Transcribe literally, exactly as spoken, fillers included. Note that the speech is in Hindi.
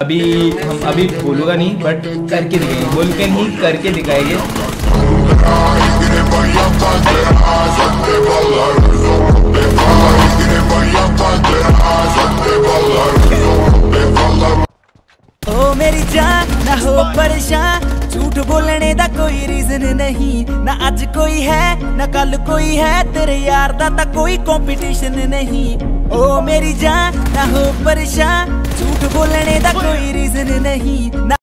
अभी हम अभी बोलूँगा नहीं, बट करके दिखाएंगे, बोल के नहीं करके दिखाएंगे। ओ मेरी जान ना हो परेशान, झूठ बोलने दा कोई रीजन नहीं, ना आज कोई है ना कल कोई है, तेरे यार दा ता कोई कंपटीशन नहीं। ओ मेरी जान ना हो परेशान, झूठ बोलने दा कोई रीजन नहीं ना